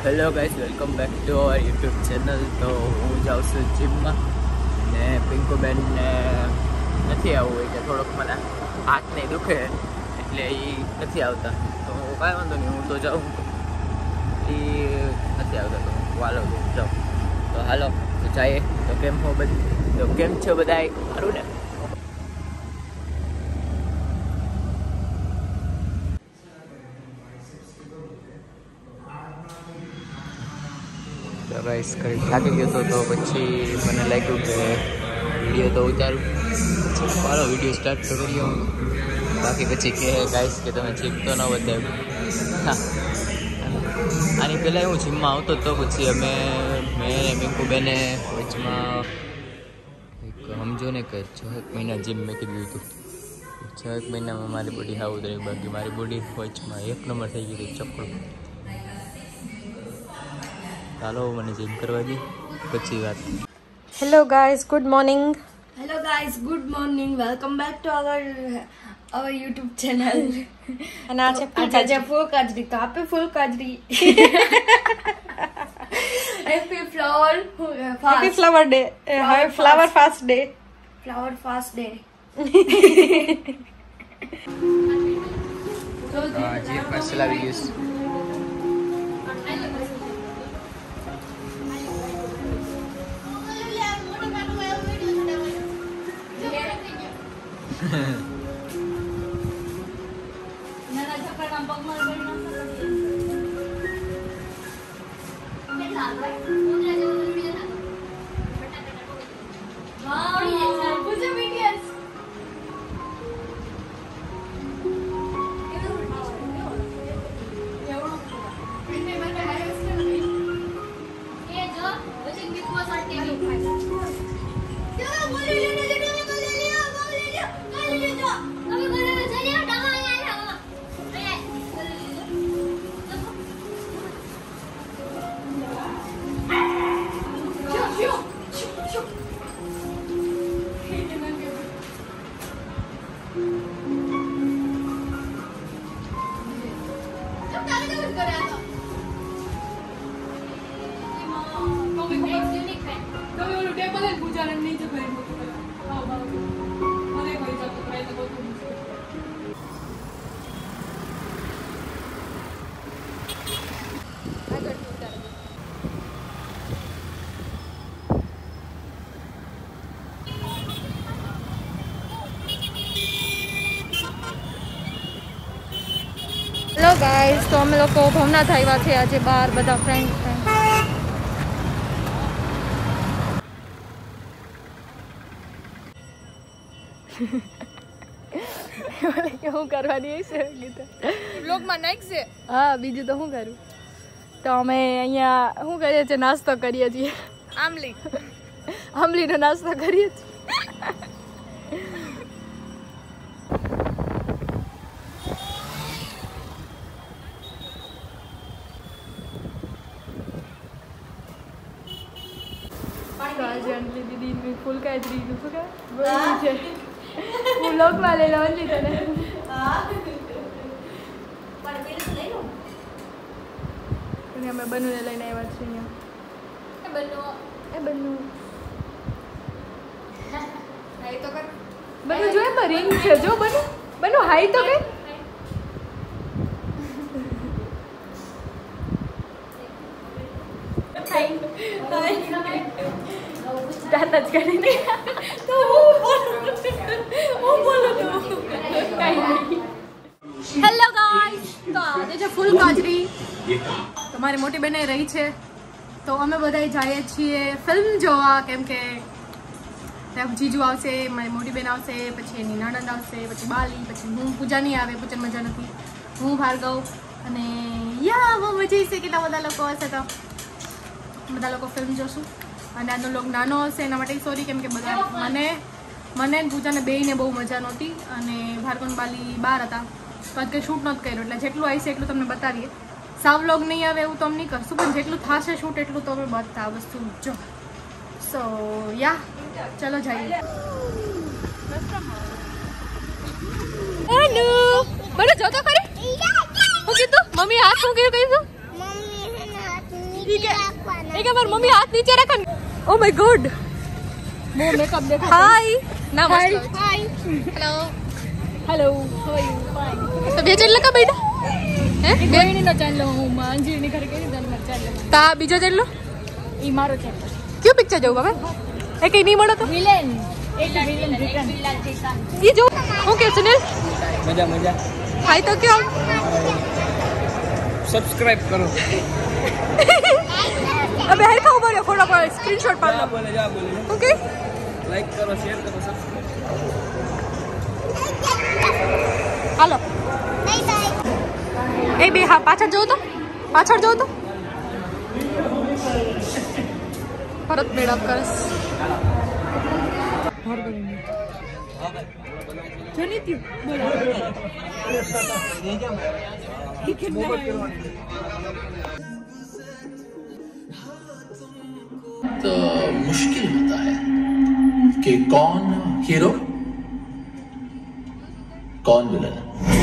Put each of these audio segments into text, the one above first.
Hello guys, welcome back to our YouTube channel. તો હું જાઉં છું જીમમાં ને પિંકુબેનને નથી આવવું હોય કે થોડોક મને હાથ નહીં દુખે એટલે એ નથી આવતા. તો કાંઈ વાંધો નહીં, હું તો જાઉં. એ નથી આવતા તો વાલો જાઉં. તો હાલો તો જઈએ. તો કેમ હો બધી, તો કેમ છો બધા? સારું ને? ગાઈસ કરી થાકી ગયો તો પછી મને લાગ્યું કે વિડીયો તો ઉતારું. ચાલો વિડીયો સ્ટાર્ટ તો કરીએ. બાકી પછી કહે ગાઈસ કે તમે જીમ તો ન બતાવ્યું. આની પહેલાં હું જીમમાં આવતો તો પછી મેં પિંકુબેને વચમાં સમજો ને કે 6 મહિના જીમ મેં કીધું હતું. 6 મહિનામાં મારી બોડી હાવ ઉતરી. બાકી મારી બોડી વચમાં 1 નંબર થઈ ગઈ હતી, ચપડું. ચાલો મને જીમ કરવા દી પછી વાત. Hello guys, good morning. Hello guys, good morning. Welcome back to our YouTube channel. અને આ છે full kajri. તો આપે full kajri. Happy flower day. Flower fast day. Flower fast day. જે પાર્સલ આવી ગયું હેલો ગાઈઝ, તો અમે લોકો ભવનાથ આવ્યા છે આજે બહાર બધા ફ્રેન્ડ. શું કરવાની છે બ્લોગમાં નાખશે? હા, બીજું તો શું કરું. તો અમે અહીંયા શું કરીએ છીએ, નાસ્તો કરીએ છીએ. આંબલીનો નાસ્તો કરીએ છીએ. આજે અંજલિ દીદી ફૂલ કાજરી શું કે બોલી છે. હું લોકમાં લઈ લઉં અંજલિ તને. અમે બનુને લઈને આવ્યા છીએ અહીંયા. બનુ જો એમાં રિંગ છે. જો બનુ હાઈ તો કઈ દાંત જ કરીને તો હું બોલું તો હેલો ગાઈસ. તો આજે છે ફૂલ કાજરી. તમારી મોટી બેન રહી છે તો અમે બધા જઈએ છીએ ફિલ્મ જોવા. કેમ કે જીજુ આવશે, મારી મોટી બેન આવશે, પછી એની નણંદ આવશે, પછી બાલી, પછી હું. પૂજા નહીં આવે, પૂજા મજા નથી. હું ભાર્ગવ અને બહુ મજા છે. કેટલા બધા લોકો હશે તો બધા લોકો ફિલ્મ જોશું. અને આજનો લોક નાનો હશે એના માટે સોરી. કેમ કે બધા મને પૂજાને બેયને બહુ મજા નહોતી અને ભાર્ગવ બાલી બહાર હતા તો આજ કંઈ શૂટ નહોતું કર્યું. એટલે જેટલું આવશે એટલું તમને બતાવીએ. સાવ વ્લોગ નહીં આવે એવું તો અમે નહીં કરશું, પણ જેટલું થશે શૂટ એટલું તો અમે બતા વસ્તુ જો. સો ચલો જઈએ. જો તો ખરી. શું કીધું મમ્મી? હાથ શું કીધું? મમ્મી એક વાર મમ્મી હાથ નીચે રાખે. Oh my God. બહુ મેકઅપ દેખાય. હાય. ના hi. Hi. Hello. Hello. How are you? Fine. તો બે ચેનલ કા બેટા? હે? બેની નો ચેનલ હું માંજી ની ઘરે કેની ચેનલ ચેનલ. તા બીજો ચેનલ? ઈ મારો ચેનલ. ક્યું પિક્ચર જોઉં બાબા? એ કઈ નહીં મળો તો? વિલેન. એક વિલેન રિટર્ન. ઈ જો. હું કે સુનિલ? મજા મજા. હાય તો ક્યો? સબસ્ક્રાઇબ કરો. અબે હાય ખાઓ બોલ્યો ફોટો પર સ્ક્રીનશોટ પાડ લો. બોલે જા બોલે. ઓકે? લાઈક કરો, શેર કરો, સબસ્ક્રાઇબ. હાલો. એ બે હા પાછળ જોઉં તો? પાછળ જોઉં તો? ભરત મેળાપ કરસ. જનિત્યુ બોલો. तो मुश्किल होता है कि कौन हीरो कौन विलन.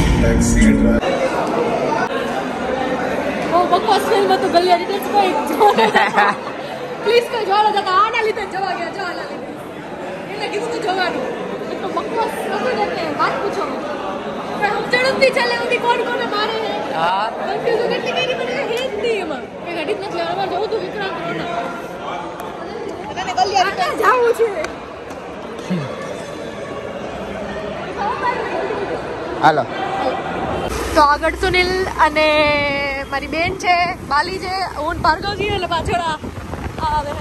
ઓ બકવાસ ફિલ્મ હતું ગલિયા રિટર્ન્સ કોઈ પ્લીઝ કોઈ જોવા જતા આના લીધે જવા ગયા જો આના લીધે. એને કીધું તો જવાનું. એટલો બકવાસ હતું ને એટલે વાત પૂછો. પણ સમજણ જ નહીં ચાલે ઉધી કોણ કોને મારે હે. હા કન્ફ્યુઝ કેટલી કરી મને હે જ નહીં એમાં. કે ગાડી નથી લેવા જવું તું વિક્રાંત રોના. તને ગલિયા રિટર્ન જાવું છે. હાલો. તો આગળ સુનિલ અને મારી બેન છે બાલી છે હું ભાર્ગવજી એટલે પાછળ આવે.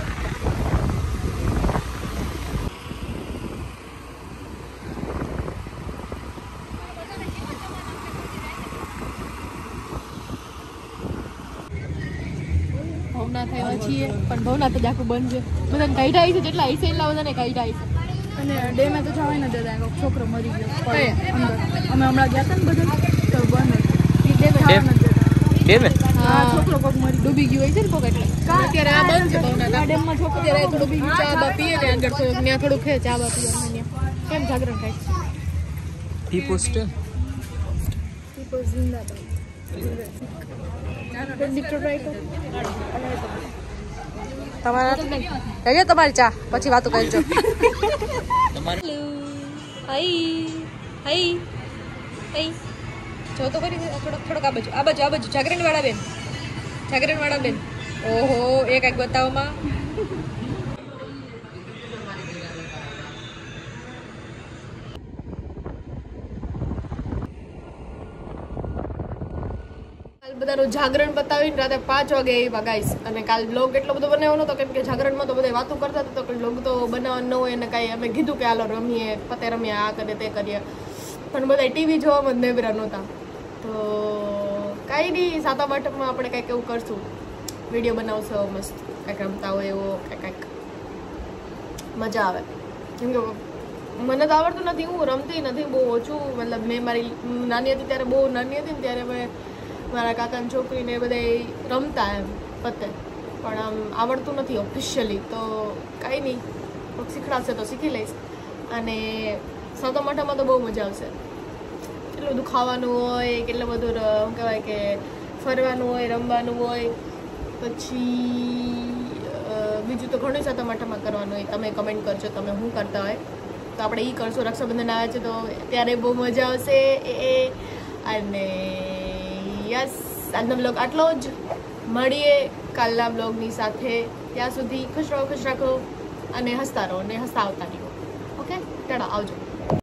ભવનાથ આવ્યા છીએ પણ ભવનાથ જ આખું બંધ છે. બધાને કાઢ્યા છે જેટલા હશે એટલા બધાને કાઢ્યા છે. અને ડેમે તો જવાય ન દેતા એક છોકરો મરી ગયો અંદર. અમે હમણાં ગયા હતા ને બધા તો બંધ ઈ ડેમે જવા ન દેતા. બે મે હા છોકરો કોક મરી ડૂબી ગયું હોય છે ને કોક એટલે અત્યારે આ બંધ છે ભવનાથ. આ ડેમમાં છોકરો અત્યારે થોડું બીજું ચા બા પીએ ને આગળ તો ત્યાં થોડું ખે ચા બા પીએ કેમ જાગરણ ખાય ટી પોસ્ટ people zindabad. તમારા કહીએ તમારી ચા પછી વાતો કરજો. તમારે હાઈ હાઈ હાઈ જો તો કરી થોડોક આ બાજુ જાગરણ વાળા બેન ઓહો એ કંઈક બતાવમાં. બધાનું જાગરણ બતાવીને રાતે 5 વાગે એવા ગાઈસ. અને કાલ બ્લોગ એટલો બધો બનાવ્યો નતો કેમ કે જાગરણમાં તો બધા વાતો કરતા હતા તો બ્લોગ તો બનાવવાનો ન હોય ને કાંઈ અમે કીધું કે હાલો રમીએ પતે રમીએ આ કરીએ તે કરીએ પણ બધા ટીવી જોવામાં જ નેબરા નહોતા. તો કાંઈ નહીં 7 આઠમાં આપણે કંઈક એવું કરશું વિડીયો બનાવશો મસ્ત કંઈક રમતા હોય એવો કંઈક મજા આવે. કેમ કે મને તો આવડતું નથી હું રમતી નથી બહુ ઓછું મતલબ મેં મારી નાની હતી ત્યારે બહુ નાની હતી ને ત્યારે મેં મારા કાકાની છોકરીને બધા રમતા એમ પતે પણ આમ આવડતું નથી ઓફિશિયલી. તો કાંઈ નહીં કોઈક શીખડાવશે તો શીખી લઈશ. અને 7 આઠમાં તો બહુ મજા આવશે. કેટલું બધું ખાવાનું હોય કેટલું બધું શું કહેવાય કે ફરવાનું હોય રમવાનું હોય પછી બીજું તો ઘણું 7 આઠમાં કરવાનું હોય. તમે કમેન્ટ કરજો તમે શું કરતા હોય તો આપણે એ કરશું. રક્ષાબંધન આવે છે તો ત્યારે બહુ મજા આવશે અને યસ આજનો બ્લોગ આટલો જ. મળીએ કાલના બ્લોગની સાથે. ત્યાં સુધી ખુશ રહો અને હસતા રહો અને હસતા આવતા રહો. ઓકે ટાટા આવજો.